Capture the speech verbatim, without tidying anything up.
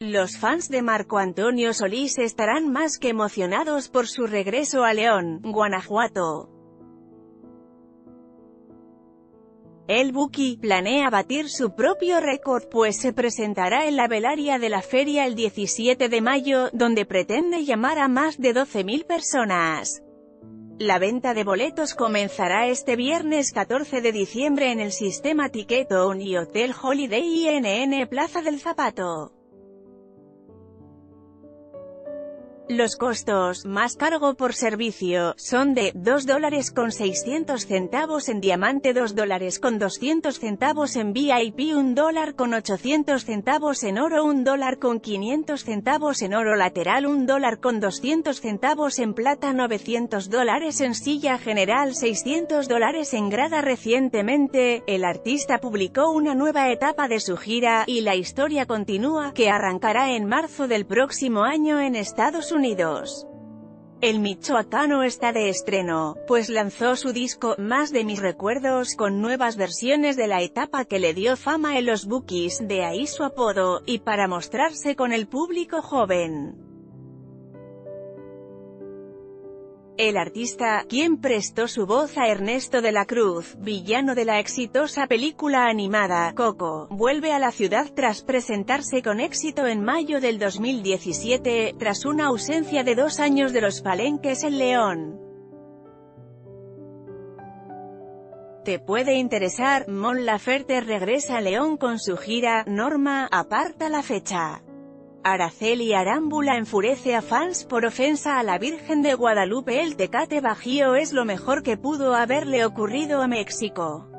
Los fans de Marco Antonio Solís estarán más que emocionados por su regreso a León, Guanajuato. El Buki planea batir su propio récord pues se presentará en la velaria de la feria el diecisiete de mayo, donde pretende llamar a más de doce mil personas. La venta de boletos comenzará este viernes catorce de diciembre en el sistema Ticketon y Hotel Holiday Inn Plaza del Zapato. Los costos, más cargo por servicio, son de dos dólares con seiscientos centavos en diamante, dos dólares con doscientos centavos en V I P, un dólar con ochocientos centavos en oro, un dólar con quinientos centavos en oro lateral, un dólar con doscientos centavos en plata, novecientos dólares en silla general, seiscientos dólares en grada. Recientemente, el artista publicó una nueva etapa de su gira, y la historia continúa, que arrancará en marzo del próximo año en Estados Unidos. Unidos. El michoacano está de estreno, pues lanzó su disco, Más de mis recuerdos, con nuevas versiones de la etapa que le dio fama en los Bukis, de ahí su apodo, y para mostrarse con el público joven. El artista, quien prestó su voz a Ernesto de la Cruz, villano de la exitosa película animada, Coco, vuelve a la ciudad tras presentarse con éxito en mayo del dos mil diecisiete, tras una ausencia de dos años de los palenques en León. Te puede interesar, Mon Laferte regresa a León con su gira, Norma, aparta la fecha. Araceli Arámbula enfurece a fans por ofensa a la Virgen de Guadalupe. El Tecate Bajío es lo mejor que pudo haberle ocurrido a México.